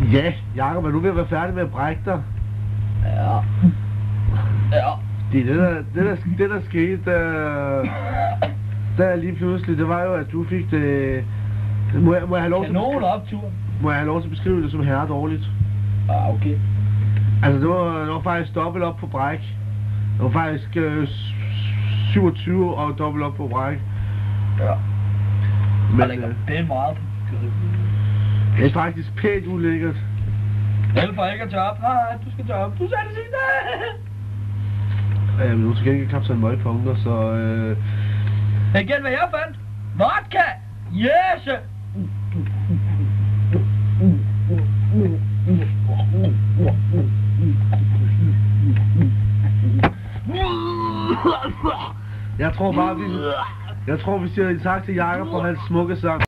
Ja, Jakob, er du ved at være færdig med at brække dig? Ja. Ja. Det der skete, der lige pludselig, det var jo, at du fik det... Må jeg have lov til at beskrive det som herre dårligt? Ah, okay. Altså, det var faktisk dobbelt op på bræk. Det var faktisk 27 og dobbelt op på bræk. Ja. Men det ligger pænt meget på. Det er faktisk pænt ulækkert. Elfer ikke at tage op. Nej, du skal tage op. Du sagde det sidste. Ja, men nu skal jeg ikke knap sådan mange punkter, så... Igen, hvad jeg fandt? Vodka! Yes! Jeg tror, vi siger tak til Jakob for hans smukke sang.